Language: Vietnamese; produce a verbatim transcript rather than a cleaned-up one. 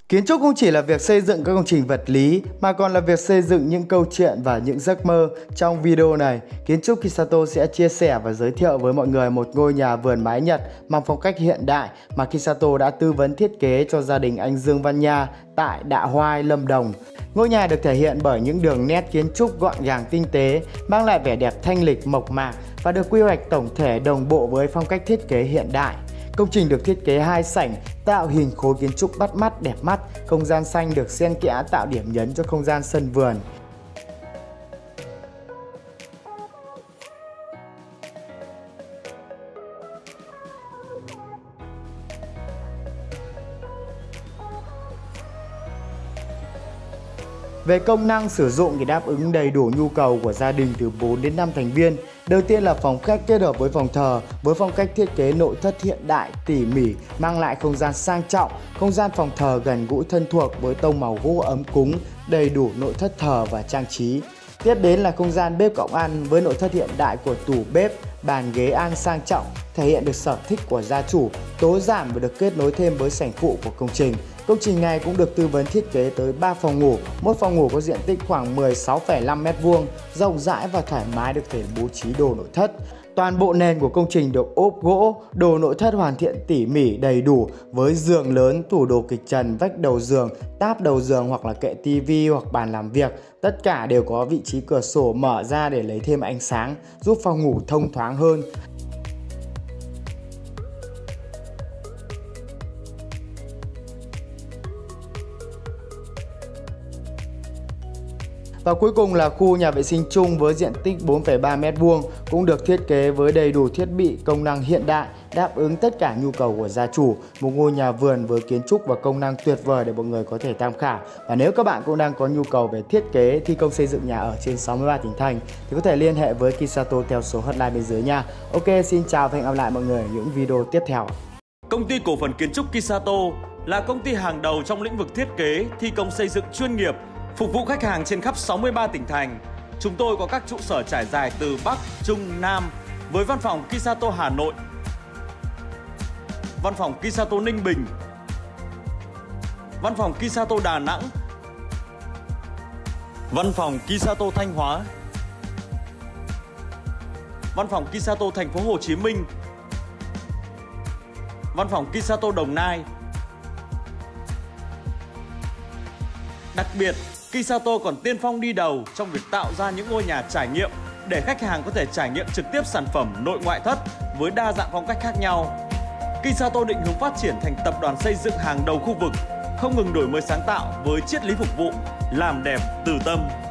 Kiến trúc không chỉ là việc xây dựng các công trình vật lý mà còn là việc xây dựng những câu chuyện và những giấc mơ. Trong video này, Kiến trúc Kisato sẽ chia sẻ và giới thiệu với mọi người một ngôi nhà vườn mái Nhật mang phong cách hiện đại mà Kisato đã tư vấn thiết kế cho gia đình anh Dương Văn Nha tại Đạ Hoai, Lâm Đồng. Ngôi nhà được thể hiện bởi những đường nét kiến trúc gọn gàng tinh tế, mang lại vẻ đẹp thanh lịch mộc mạc và được quy hoạch tổng thể đồng bộ với phong cách thiết kế hiện đại. Công trình được thiết kế hai sảnh, tạo hình khối kiến trúc bắt mắt đẹp mắt, không gian xanh được xen kẽ tạo điểm nhấn cho không gian sân vườn. Về công năng sử dụng thì đáp ứng đầy đủ nhu cầu của gia đình từ bốn đến năm thành viên. Đầu tiên là phòng khách kết hợp với phòng thờ với phong cách thiết kế nội thất hiện đại, tỉ mỉ, mang lại không gian sang trọng. Không gian phòng thờ gần gũi thân thuộc với tông màu gỗ ấm cúng, đầy đủ nội thất thờ và trang trí. Tiếp đến là không gian bếp cộng ăn với nội thất hiện đại của tủ bếp, bàn ghế ăn sang trọng, thể hiện được sở thích của gia chủ, tối giản và được kết nối thêm với sảnh phụ của công trình. Công trình này cũng được tư vấn thiết kế tới ba phòng ngủ, mỗi phòng ngủ có diện tích khoảng mười sáu phẩy năm mét vuông, rộng rãi và thoải mái được thể bố trí đồ nội thất. Toàn bộ nền của công trình được ốp gỗ, đồ nội thất hoàn thiện tỉ mỉ đầy đủ với giường lớn, tủ đồ kịch trần, vách đầu giường, táp đầu giường hoặc là kệ tivi hoặc bàn làm việc. Tất cả đều có vị trí cửa sổ mở ra để lấy thêm ánh sáng, giúp phòng ngủ thông thoáng hơn. Và cuối cùng là khu nhà vệ sinh chung với diện tích bốn phẩy ba mét vuông, cũng được thiết kế với đầy đủ thiết bị công năng hiện đại, đáp ứng tất cả nhu cầu của gia chủ. Một ngôi nhà vườn với kiến trúc và công năng tuyệt vời để mọi người có thể tham khảo. Và nếu các bạn cũng đang có nhu cầu về thiết kế, thi công xây dựng nhà ở trên sáu mươi ba tỉnh thành thì có thể liên hệ với Kisato theo số hotline bên dưới nha. Ok, xin chào và hẹn gặp lại mọi người ở những video tiếp theo. Công ty cổ phần kiến trúc Kisato là công ty hàng đầu trong lĩnh vực thiết kế, thi công xây dựng chuyên nghiệp, phục vụ khách hàng trên khắp sáu mươi ba tỉnh thành. Chúng tôi có các trụ sở trải dài từ Bắc, Trung, Nam với văn phòng Kisato Hà Nội, văn phòng Kisato Ninh Bình, văn phòng Kisato Đà Nẵng, văn phòng Kisato Thanh Hóa, văn phòng Kisato Thành phố Hồ Chí Minh, văn phòng Kisato Đồng Nai. Đặc biệt, Kisato còn tiên phong đi đầu trong việc tạo ra những ngôi nhà trải nghiệm để khách hàng có thể trải nghiệm trực tiếp sản phẩm nội ngoại thất với đa dạng phong cách khác nhau. Kisato định hướng phát triển thành tập đoàn xây dựng hàng đầu khu vực, không ngừng đổi mới sáng tạo với triết lý phục vụ, làm đẹp từ tâm.